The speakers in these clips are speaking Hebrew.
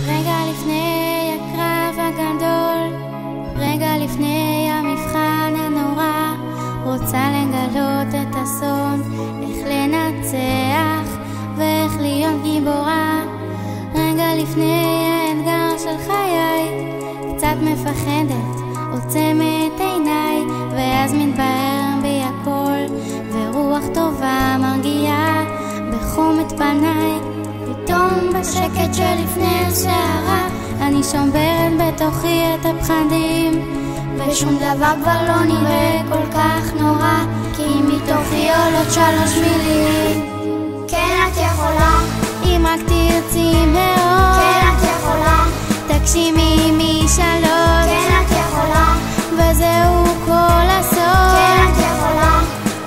רגע לפני הקרב הגדול, רגע לפני המבחן הנורא, רוצה לגלות את הסוד, איך לנצח ואיך להיות גיבורה. רגע לפני האתגר של חיי, קצת מפחדת, עוצמת עיניי, ואז מתבהר בי הכל, ורוח טובה מרגיעה בחום את פניי. פתאום בשקט שלפני הסערה, אני שומרת בתוכי את הפחדים, ושום דבר כבר לא נראה כל כך נורא, כי מתוכי עולות 3 מילים. כן את יכולה, אם רק תרצי מאוד, כן את יכולה, תגשימי משאלות, כן את יכולה, וזהו כל הסוף. כן את יכולה,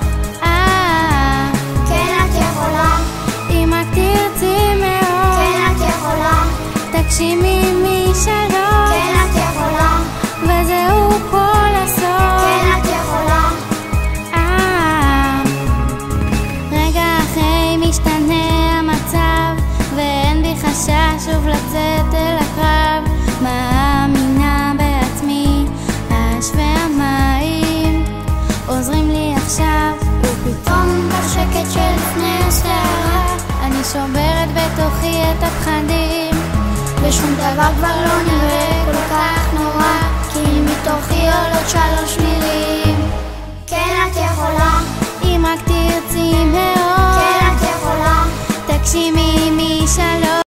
כן את יכולה, אם רק תרצי מאוד, כן את יכולה, תגשימי משאלות, כן את יכולה, וזהו כל הסוף. כן את יכולה, רגע אחרי משתנה המצב, ואין בי חשש שוב לצאת אל הקרב. מאמינה בעצמי, האש והמים עוזרים לי עכשיו. ופתאום בשקט שלפני הסערה, אני שוברת בתוכי את הפחדים, ושום דבר כבר לא נראה כל